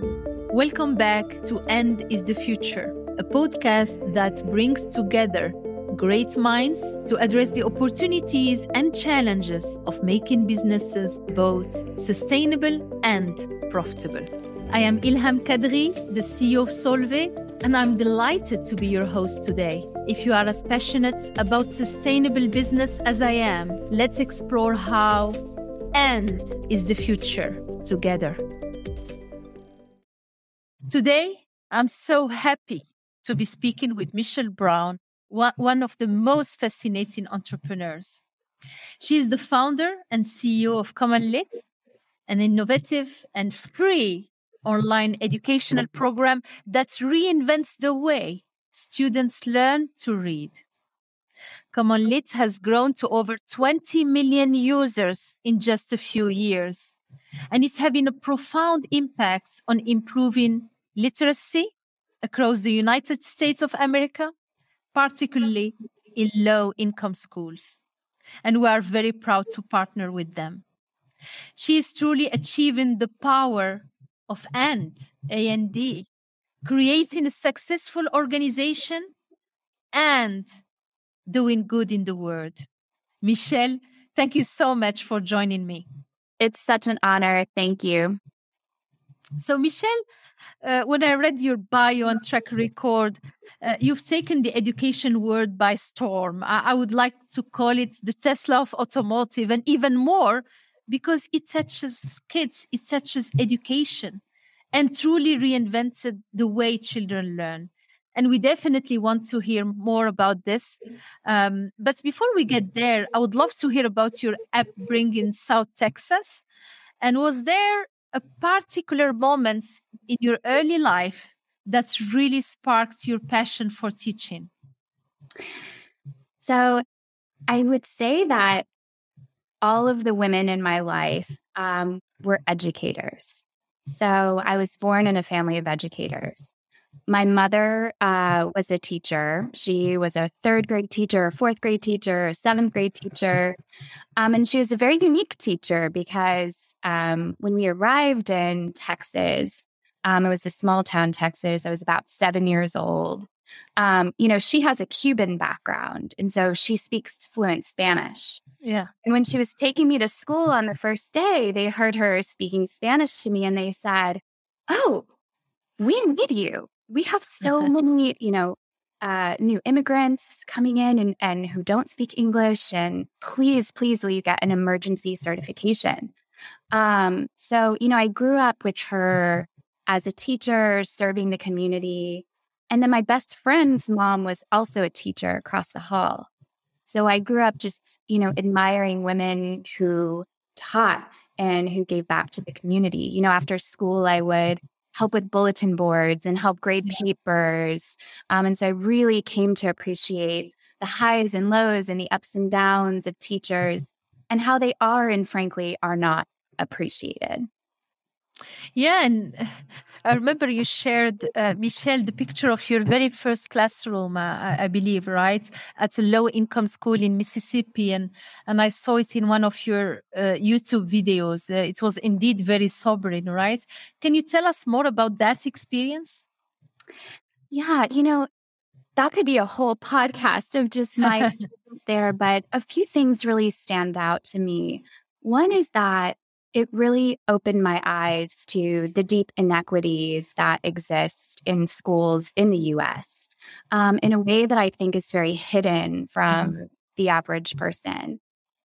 Welcome back to End is the Future, a podcast that brings together great minds to address the opportunities and challenges of making businesses both sustainable and profitable. I am Ilham Kadri, the CEO of Solvay, and I'm delighted to be your host today. If you are as passionate about sustainable business as I am, let's explore how End is the Future together. Today, I'm so happy to be speaking with Michelle Brown, one of the most fascinating entrepreneurs. She is the founder and CEO of CommonLit, an innovative and free online educational program that reinvents the way students learn to read. CommonLit has grown to over 20 million users in just a few years, and it's having a profound impact on improving literacy across the United States of America, particularly in low-income schools. And we are very proud to partner with them. She is truly achieving the power of A&D, creating a successful organization and doing good in the world. Michelle, thank you so much for joining me. It's such an honor. Thank you. So, Michelle, when I read your bio and track record, you've taken the education world by storm. I would like to call it the Tesla of automotive, and even more because it touches kids, it touches education, and truly reinvented the way children learn. And we definitely want to hear more about this. But before we get there, I would love to hear about your upbringing in South Texas. And was there a particular moment in your early life that really sparked your passion for teaching? So I would say that all of the women in my life were educators. So I was born in a family of educators. My mother was a teacher. She was a third grade teacher, a fourth grade teacher, a seventh grade teacher. And she was a very unique teacher because when we arrived in Texas, it was a small town, Texas. I was about 7 years old. She has a Cuban background, and so she speaks fluent Spanish. Yeah. And when she was taking me to school on the first day, they heard her speaking Spanish to me, and they said, "Oh, we need you. We have so many, new immigrants coming in and who don't speak English. And please, will you get an emergency certification?" So, I grew up with her as a teacher, serving the community. And then my best friend's mom was also a teacher across the hall. So I grew up just, admiring women who taught and who gave back to the community. After school, I would help with bulletin boards and help grade papers. And so I really came to appreciate the highs and lows and the ups and downs of teachers and how they are and frankly are not appreciated. Yeah, and I remember you shared, Michelle, the picture of your very first classroom, I believe, right? At a low-income school in Mississippi. And I saw it in one of your YouTube videos. It was indeed very sobering, right? Can you tell us more about that experience? Yeah, that could be a whole podcast of just my experience there. But a few things really stand out to me. One is that it really opened my eyes to the deep inequities that exist in schools in the U.S. In a way that I think is very hidden from the average person.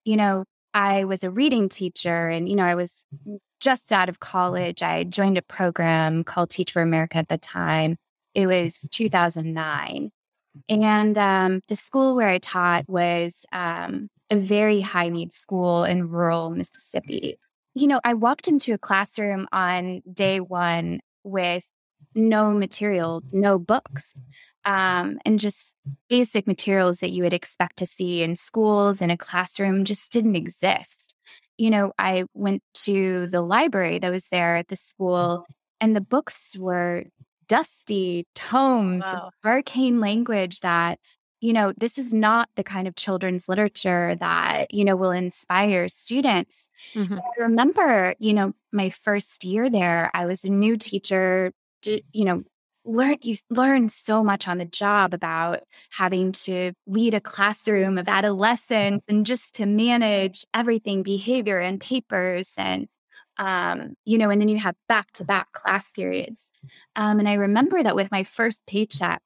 I was a reading teacher and, I was just out of college. I joined a program called Teach for America at the time. It was 2009. And the school where I taught was a very high-need school in rural Mississippi. I walked into a classroom on day one with no materials, no books, and just basic materials that you would expect to see in schools in a classroom just didn't exist. I went to the library that was there at the school, and the books were dusty tomes of arcane language that this is not the kind of children's literature that, will inspire students. Mm-hmm. I remember, my first year there, I was a new teacher, you learn so much on the job about having to lead a classroom of adolescents and just to manage everything, behavior and papers and, and then you have back-to-back class periods. And I remember that with my first paycheck,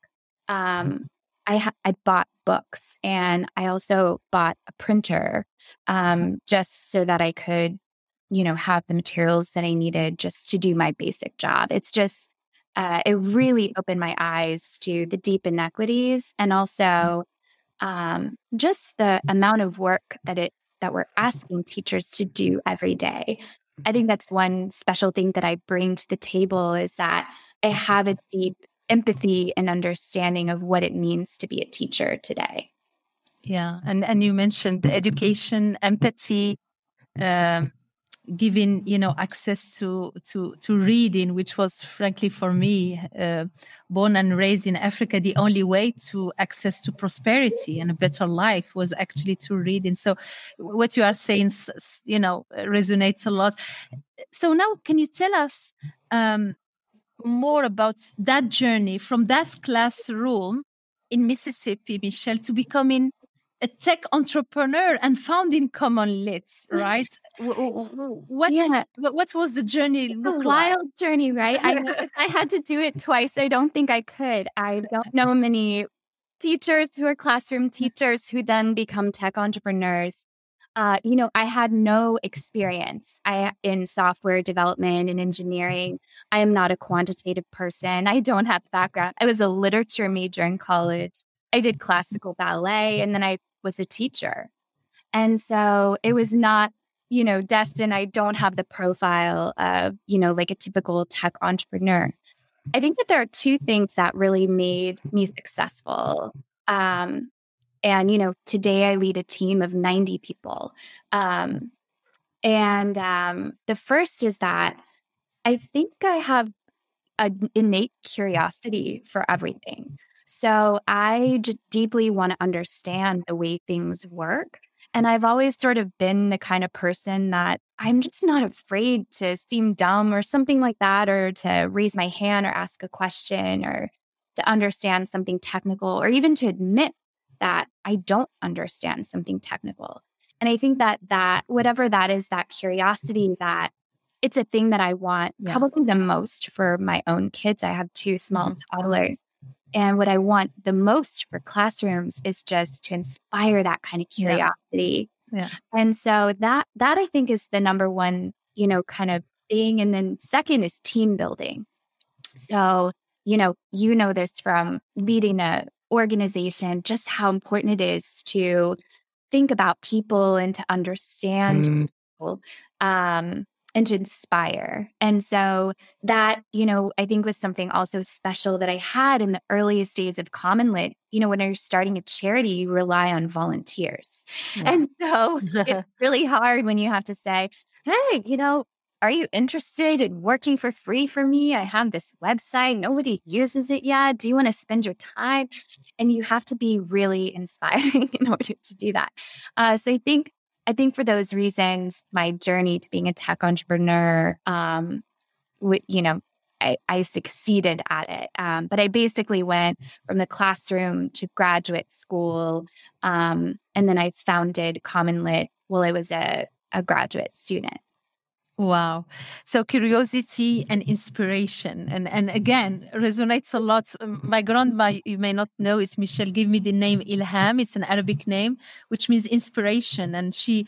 I bought books and I also bought a printer just so that I could, have the materials that I needed just to do my basic job. It's just, it really opened my eyes to the deep inequities and also just the amount of work that we're asking teachers to do every day. I think that's one special thing that I bring to the table is that I have a deep empathy and understanding of what it means to be a teacher today. Yeah, and you mentioned education, empathy, giving access to reading, which was frankly for me, born and raised in Africa, the only way to access to prosperity and a better life was actually to read. And so, what you are saying, resonates a lot. So now, can you tell us more about that journey from that classroom in Mississippi, Michelle, to becoming a tech entrepreneur and founding CommonLit, right? What was the journey look like? Wild journey, right? If I had to do it twice, I don't think I could. I don't know many teachers who are classroom teachers who then become tech entrepreneurs. I had no experience in software development and engineering. I am not a quantitative person. I don't have background. I was a literature major in college. I did classical ballet, and then I was a teacher. And so it was not, destined. I don't have the profile of, like a typical tech entrepreneur. I think that there are two things that really made me successful. And, today I lead a team of 90 people. The first is that I think I have an innate curiosity for everything. So I just deeply want to understand the way things work. And I've always sort of been the kind of person that I'm just not afraid to seem dumb or something like that, or to raise my hand or ask a question or to understand something technical, or even to admit that I don't understand something technical. And I think that whatever that is, that curiosity, that it's a thing that I want probably the most for my own kids. I have two small toddlers. And what I want the most for classrooms is just to inspire that kind of curiosity. Yeah. And so that I think is the number one, kind of thing. And then second is team building. So, you know this from leading a organization, just how important it is to think about people and to understand people. And to inspire. And so that, I think was something also special that I had in the earliest days of CommonLit. When you're starting a charity, you rely on volunteers. Yeah. And so it's really hard when you have to say, hey, are you interested in working for free for me? I have this website. Nobody uses it yet. Do you want to spend your time? And you have to be really inspiring in order to do that. So I think for those reasons, my journey to being a tech entrepreneur, I succeeded at it. But I basically went from the classroom to graduate school. And then I founded CommonLit while I was a graduate student. Wow. So curiosity and inspiration. And again, resonates a lot. My grandma, you may not know, is Michelle, gave me the name Ilham. It's an Arabic name, which means inspiration. And she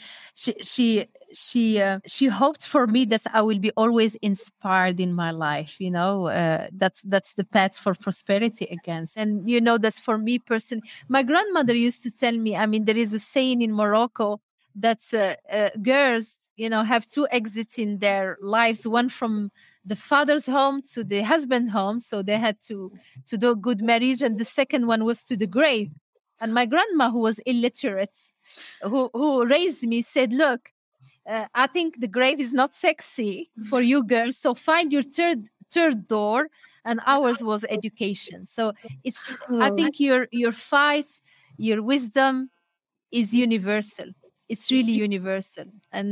hoped for me that I will be always inspired in my life. That's the path for prosperity again. And, that's for me personally. My grandmother used to tell me, there is a saying in Morocco that girls, have two exits in their lives, one from the father's home to the husband's home. So they had to do a good marriage. And the second one was to the grave. And my grandma, who was illiterate, who raised me, said, look, I think the grave is not sexy for you girls. So find your third third door, and ours was education. So I think your fight, your wisdom is universal. It's really universal.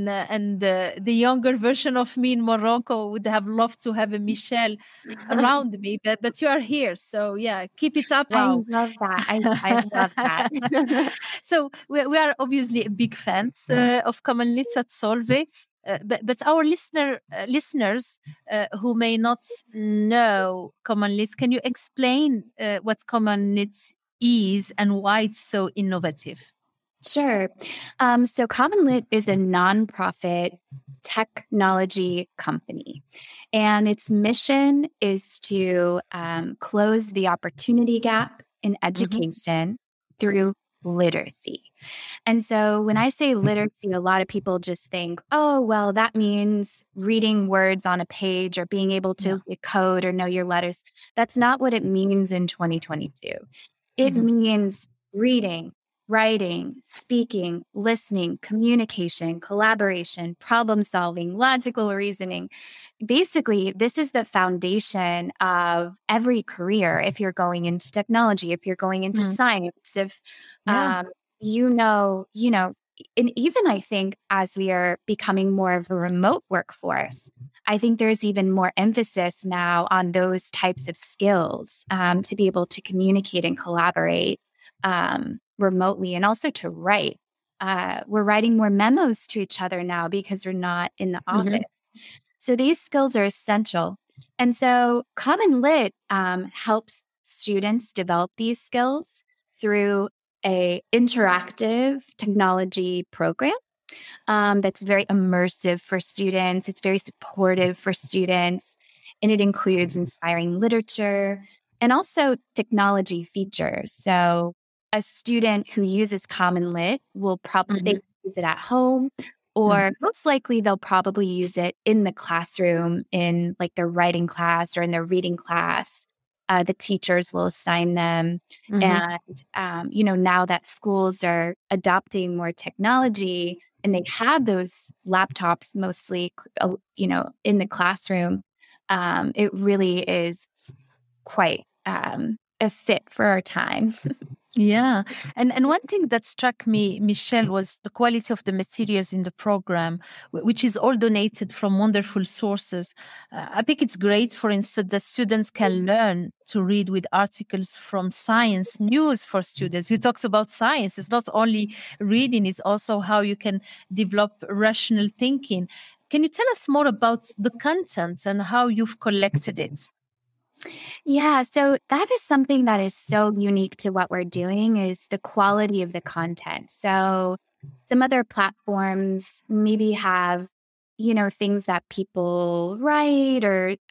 And the younger version of me in Morocco would have loved to have a Michelle around me, but you are here. So yeah, keep it up. I Wow. love that. I love that. So we are obviously big fans of CommonLit at Solvay. But our listeners who may not know CommonLit, can you explain what CommonLit is and why it's so innovative? Sure. So CommonLit is a nonprofit technology company, and its mission is to close the opportunity gap in education through literacy. And so when I say literacy, a lot of people just think, oh, well, that means reading words on a page or being able to decode or know your letters. That's not what it means in 2022. It means reading, writing, speaking, listening, communication, collaboration, problem solving, logical reasoning. Basically, this is the foundation of every career. If you're going into technology, if you're going into science, if you know, and even I think as we are becoming more of a remote workforce, I think there's even more emphasis now on those types of skills to be able to communicate and collaborate remotely, and also to write. We're writing more memos to each other now because we're not in the office. So these skills are essential. And so CommonLit helps students develop these skills through a interactive technology program that's very immersive for students. It's very supportive for students, and it includes inspiring literature and also technology features. So a student who uses CommonLit will probably use it at home, or most likely they'll probably use it in the classroom in like their writing class or in their reading class. The teachers will assign them. And, now that schools are adopting more technology and they have those laptops mostly, in the classroom, it really is quite a fit for our time. Yeah. And one thing that struck me, Michelle, was the quality of the materials in the program, which is all donated from wonderful sources. I think it's great, for instance, that students can learn to read with articles from science news for students. We talks about science. It's not only reading, it's also how you can develop rational thinking. Can you tell us more about the content and how you've collected it? Yeah, so that is something that is so unique to what we're doing is the quality of the content. So some other platforms maybe have, things that people write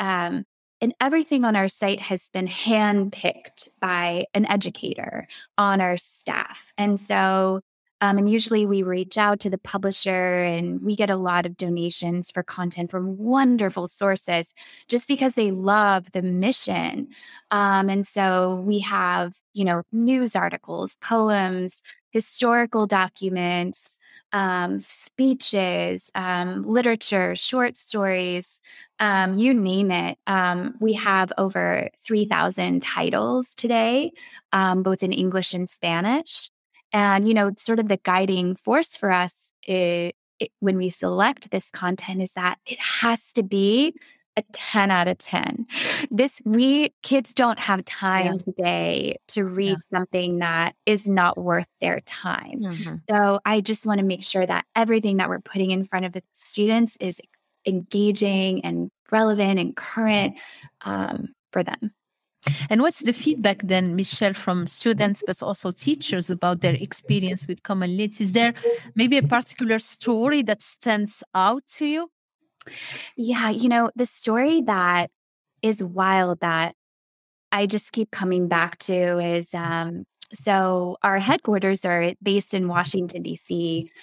and everything on our site has been handpicked by an educator on our staff. And so and usually we reach out to the publisher and we get a lot of donations for content from wonderful sources just because they love the mission. And so we have, news articles, poems, historical documents, speeches, literature, short stories, you name it. We have over 3,000 titles today, both in English and Spanish. And, sort of the guiding force for us when we select this content is that it has to be a 10 out of 10. Kids don't have time today to read something that is not worth their time. So I just want to make sure that everything that we're putting in front of the students is engaging and relevant and current for them. And what's the feedback then, Michelle, from students, but also teachers about their experience with CommonLit? Is there maybe a particular story that stands out to you? Yeah, the story that is wild that I just keep coming back to is so our headquarters are based in Washington, D.C.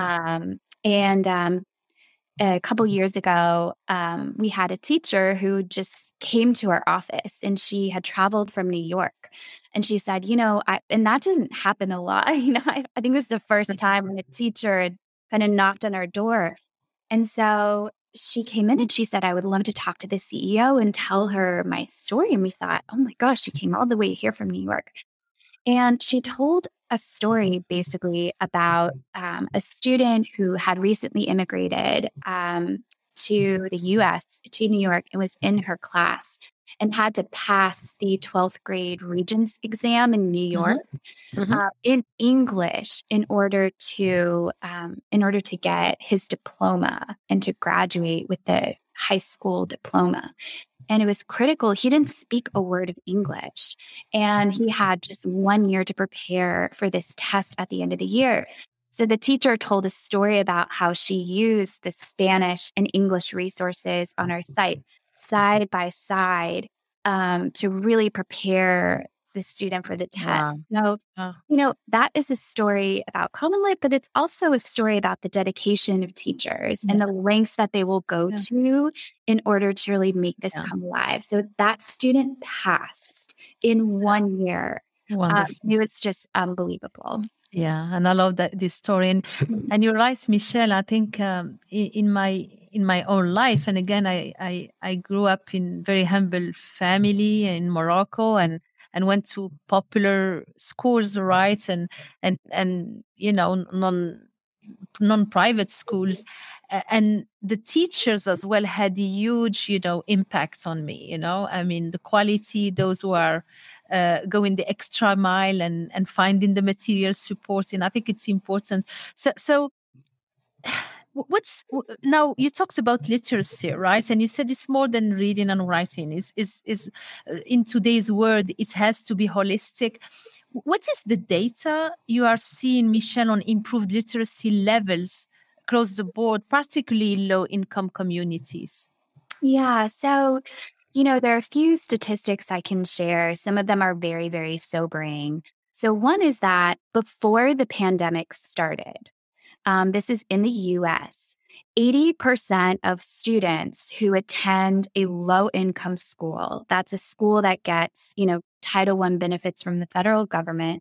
And a couple years ago, we had a teacher who just came to our office and she had traveled from New York. And she said, and that didn't happen a lot. I think it was the first time when a teacher had kind of knocked on our door. And so she came in and she said, I would love to talk to the CEO and tell her my story. And we thought, oh my gosh, you came all the way here from New York. And she told a story basically about a student who had recently immigrated to the US, to New York, and was in her class and had to pass the 12th grade Regents exam in New York in English in order to get his diploma and to graduate with the high school diploma. And it was critical. He didn't speak a word of English, and he had just 1 year to prepare for this test at the end of the year. So the teacher told a story about how she used the Spanish and English resources on our site side by side to really prepare the student for the test. Wow. So, that is a story about CommonLit, but it's also a story about the dedication of teachers and the lengths that they will go to in order to really make this come alive. So that student passed in 1 year. Wonderful. It was just unbelievable. Yeah, and I love this story. And you're right, Michelle. I think in my own life, and again, I grew up in very humble family in Morocco, and went to popular schools, right, and non-private schools, and the teachers as well had a huge impact on me. I mean, the quality, those who are going the extra mile and finding the material support, and I think it's important. So now you talked about literacy, right? And you said it's more than reading and writing. Is in today's world, it has to be holistic. What is the data you are seeing, Michelle, on improved literacy levels across the board, particularly in low-income communities? Yeah. So, there are a few statistics I can share. Some of them are very, very sobering. So one is that before the pandemic started, this is in the US, 80% of students who attend a low-income school, that's a school that gets, Title I benefits from the federal government,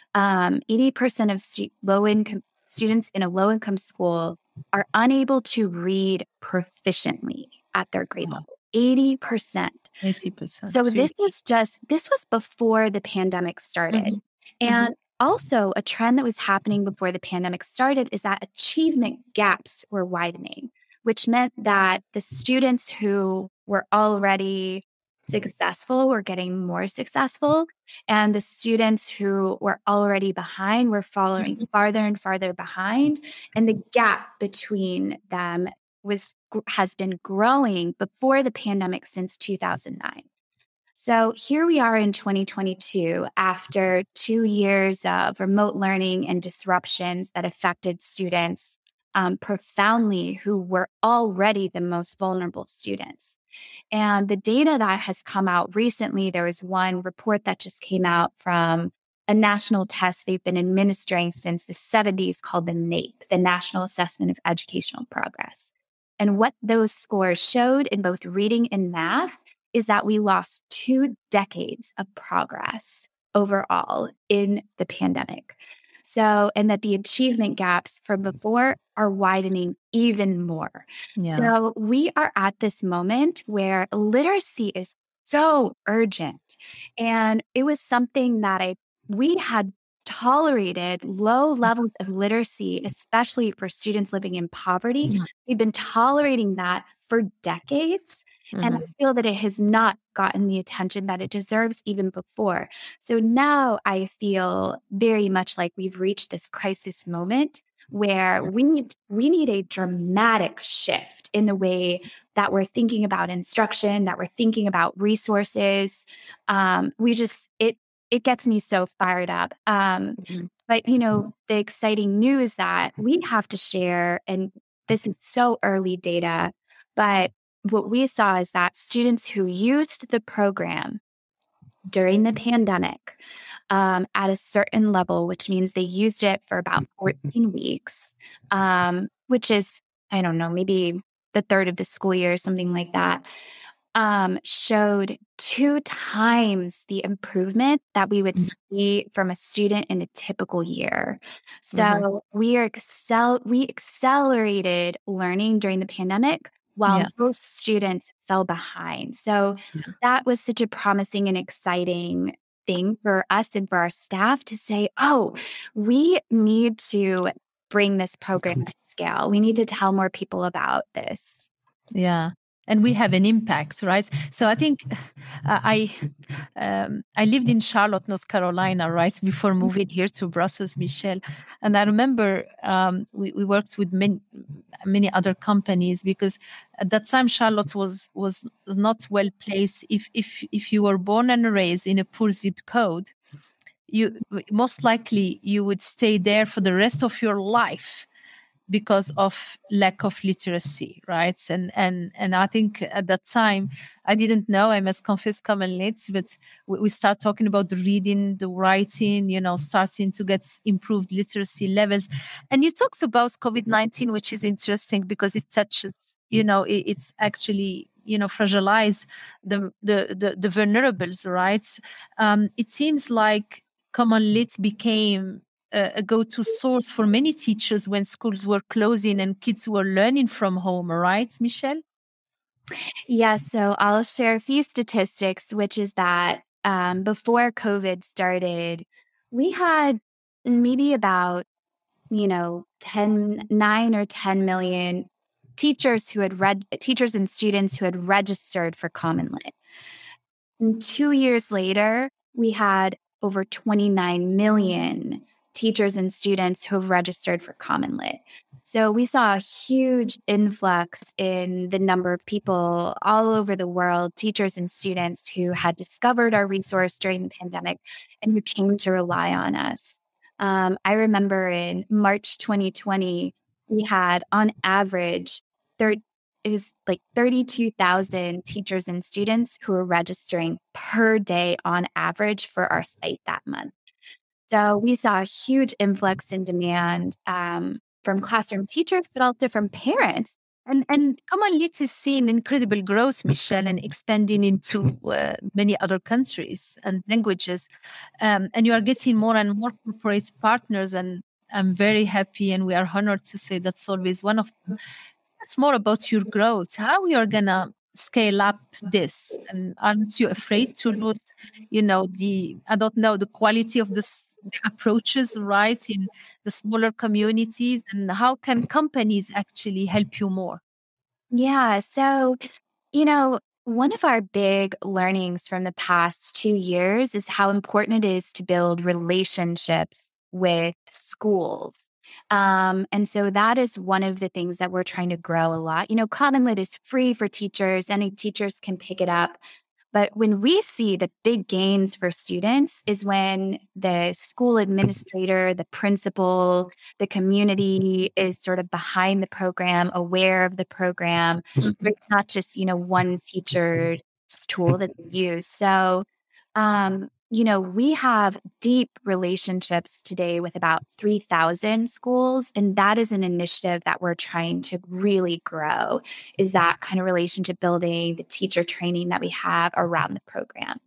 80% of low-income students in a low-income school are unable to read proficiently at their grade level. 80%. 80%. So this was before the pandemic started. And also a trend that was happening before the pandemic started is that achievement gaps were widening, which meant that the students who were already successful were getting more successful, and the students who were already behind were falling farther and farther behind. And the gap between them has been growing before the pandemic since 2009. So here we are in 2022, after 2 years of remote learning and disruptions that affected students profoundly, who were already the most vulnerable students. And the data that has come out recently, there was one report that just came out from a national test they've been administering since the 70s called the NAEP, the National Assessment of Educational Progress. And what those scores showed in both reading and math is that we lost 2 decades of progress overall in the pandemic. So, and that the achievement gaps from before are widening even more. Yeah. So we are at this moment where literacy is so urgent. And it was something that we had tolerated low levels of literacy, especially for students living in poverty. We've been tolerating that for decades. And I feel that it has not gotten the attention that it deserves even before. So now I feel very much like we've reached this crisis moment where we need a dramatic shift in the way that we're thinking about instruction, that we're thinking about resources. It gets me so fired up. But, the exciting news that we have to share, and this is so early data, but what we saw is that students who used the program during the pandemic at a certain level, which means they used it for about 14 weeks, which is, I don't know, maybe the third of the school year, something like that, showed 2 times the improvement that we would see from a student in a typical year. So we accelerated learning during the pandemic while Yeah. most students fell behind. So that was such a promising and exciting thing for us and for our staff to say, oh, we need to bring this program to scale. We need to tell more people about this. Yeah. And we have an impact, right? So I think I lived in Charlotte, North Carolina, right before moving here to Brussels, Michelle. And I remember we worked with many other companies, because at that time Charlotte was not well placed. If you were born and raised in a poor zip code, you most likely you would stay there for the rest of your life because of lack of literacy, right? And I think at that time I didn't know, I must confess, CommonLit, but we start talking about the reading, the writing, starting to get improved literacy levels. And you talked about COVID-19, which is interesting because it touches, it's actually fragilize the vulnerables, right? It seems like CommonLit became a go-to source for many teachers when schools were closing and kids were learning from home, right, Michelle? Yes, so I'll share a few statistics, which is that before COVID started, we had maybe about 9 or 10 million teachers teachers and students who had registered for CommonLit. And 2 years later, we had over 29 million teachers and students who have registered for CommonLit. So we saw a huge influx in the number of people all over the world, teachers and students who had discovered our resource during the pandemic and who came to rely on us. I remember in March 2020, we had on average it was like 32,000 teachers and students who were registering per day on average for our site that month. So we saw a huge influx in demand from classroom teachers, but also from parents. And CommonLit is seeing incredible growth, Michelle, and expanding into many other countries and languages. And you are getting more and more corporate partners. And I'm very happy, and we are honored to say that Solvay is one of them. It's more about your growth, how you're gonna scale up this, and aren't you afraid to lose, the quality of the approaches, right, in the smaller communities, and how can companies actually help you more? Yeah. So, one of our big learnings from the past 2 years is how important it is to build relationships with schools. And so that is one of the things that we're trying to grow a lot. CommonLit is free for teachers, any teachers can pick it up. But when we see the big gains for students is when the school administrator, the principal, the community is sort of behind the program, aware of the program. It's not just, one teacher's tool that they use. So, we have deep relationships today with about 3,000 schools. And that is an initiative that we're trying to really grow, is that kind of relationship building, the teacher training that we have around the program.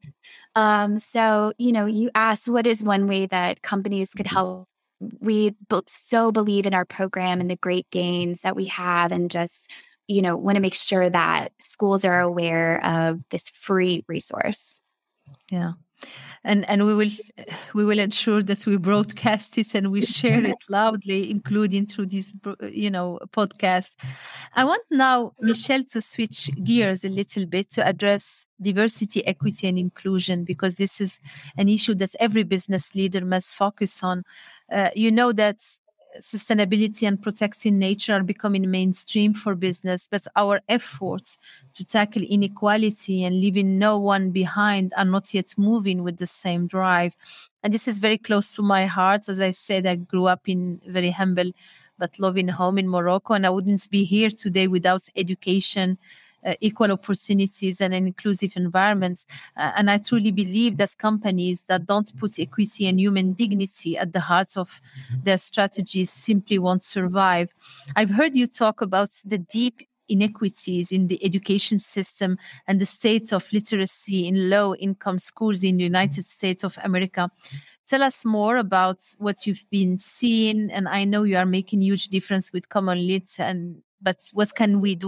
So, you asked what is one way that companies could help. We so believe in our program and the great gains that we have, and just, want to make sure that schools are aware of this free resource. Yeah. And we will ensure that we broadcast it and we share it loudly, including through this podcast. I want now, Michelle, to switch gears a little bit to address diversity, equity, and inclusion, because this is an issue that every business leader must focus on. That sustainability and protecting nature are becoming mainstream for business, but our efforts to tackle inequality and leaving no one behind are not yet moving with the same drive. And this is very close to my heart. As I said, I grew up in very humble but loving home in Morocco, and I wouldn't be here today without education, equal opportunities, and an inclusive environment. And I truly believe that companies that don't put equity and human dignity at the heart of their strategies simply won't survive. I've heard you talk about the deep inequities in the education system and the state of literacy in low-income schools in the United States of America. Tell us more about what you've been seeing. And I know you are making huge difference with CommonLit, but what can we do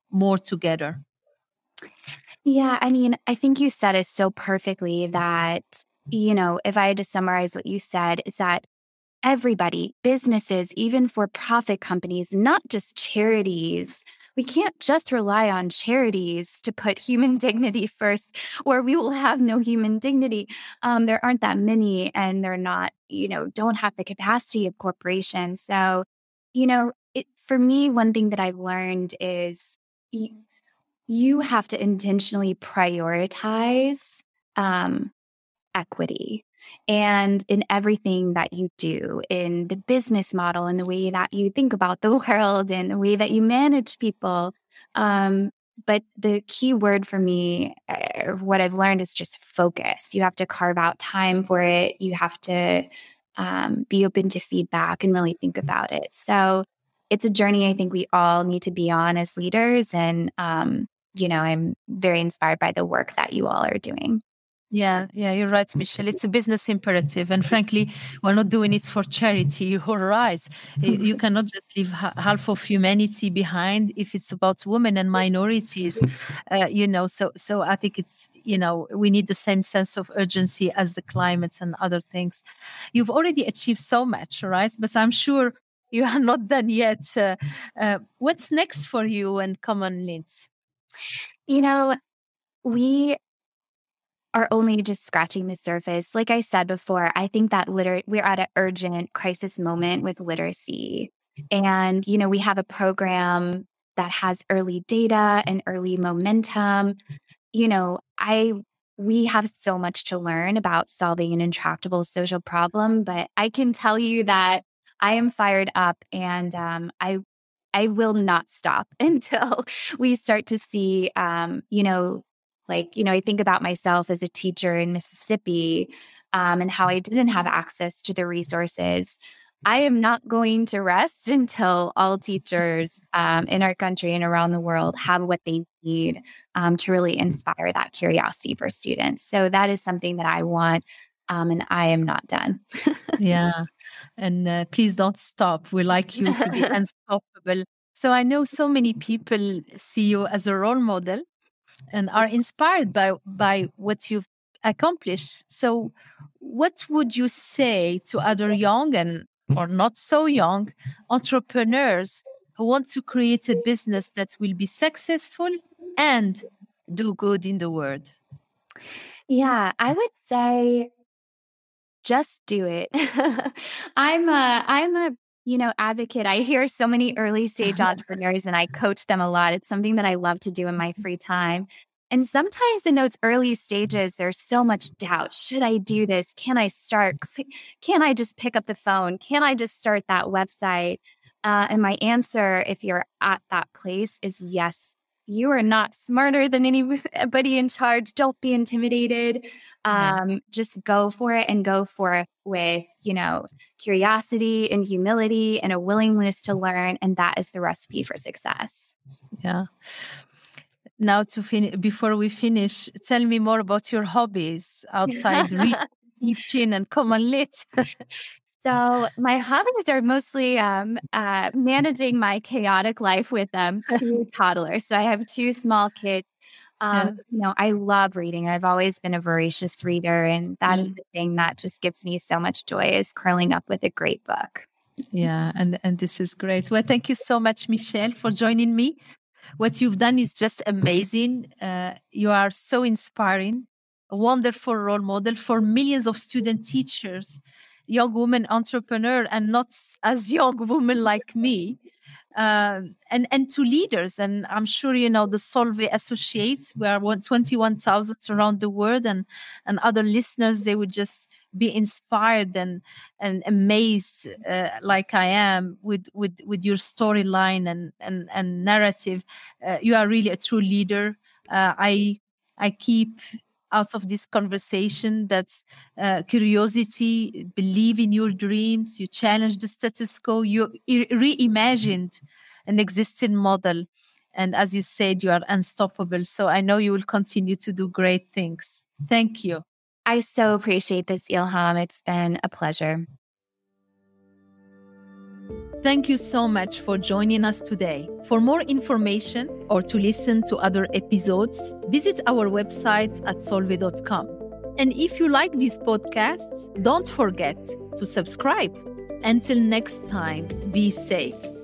more together? Yeah, I mean, I think you said it so perfectly that, if I had to summarize what you said, it's that everybody, businesses, even for profit companies, not just charities. We can't just rely on charities to put human dignity first, or we will have no human dignity. There aren't that many, and they're not, don't have the capacity of corporations. So, for me, one thing that I've learned is you have to intentionally prioritize equity. And in everything that you do, in the business model, in the way that you think about the world, and the way that you manage people. But the key word for me, what I've learned is just focus. You have to carve out time for it. You have to be open to feedback and really think about it. So it's a journey I think we all need to be on as leaders. And, I'm very inspired by the work that you all are doing. Yeah, you're right, Michelle. It's a business imperative. And frankly, we're not doing it for charity. You're right. You cannot just leave half of humanity behind if it's about women and minorities, So I think it's, we need the same sense of urgency as the climate and other things. You've already achieved so much, right? But I'm sure you are not done yet. What's next for you and CommonLit? We are only just scratching the surface. Like I said before, I think that we're at an urgent crisis moment with literacy. And, we have a program that has early data and early momentum. You know, I we have so much to learn about solving an intractable social problem, but I can tell you that I am fired up, and I will not stop until we start to see, I think about myself as a teacher in Mississippi, and how I didn't have access to the resources. I am not going to rest until all teachers in our country and around the world have what they need to really inspire that curiosity for students. So that is something that I want, and I am not done. Yeah. And please don't stop. We like you to be unstoppable. So I know so many people see you as a role model and are inspired by what you've accomplished. So what would you say to other young and or not so young entrepreneurs who want to create a business that will be successful and do good in the world? Yeah, I would say just do it. I'm a advocate. I hear so many early stage entrepreneurs, and I coach them a lot. It's something that I love to do in my free time. And sometimes in those early stages, there's so much doubt. Should I do this? Can I start? Can I just pick up the phone? Can I just start that website? And my answer, if you're at that place, is yes. You are not smarter than anybody in charge. Don't be intimidated. Just go for it, and go for it with, curiosity and humility and a willingness to learn. And that is the recipe for success. Yeah. Now, before we finish, tell me more about your hobbies outside teaching and CommonLit. So my hobbies are mostly managing my chaotic life with two toddlers. So I have two small kids. I love reading. I've always been a voracious reader, and that is the thing that just gives me so much joy, is curling up with a great book. Yeah, and this is great. Well, thank you so much, Michelle, for joining me. What you've done is just amazing. You are so inspiring, a wonderful role model for millions of student teachers, young women entrepreneur, and not as young women like me. And to leaders. And I'm sure, the Solvay associates, we are 21,000 around the world, and other listeners, they would just be inspired and amazed, like I am, with your storyline and narrative. You are really a true leader. I keep out of this conversation that's curiosity, believe in your dreams, you challenge the status quo, you reimagined an existing model. And as you said, you are unstoppable. So I know you will continue to do great things. Thank you. I so appreciate this, Ilham. It's been a pleasure. Thank you so much for joining us today. For more information or to listen to other episodes, visit our website at solvay.com. And if you like these podcasts, don't forget to subscribe. Until next time, be safe.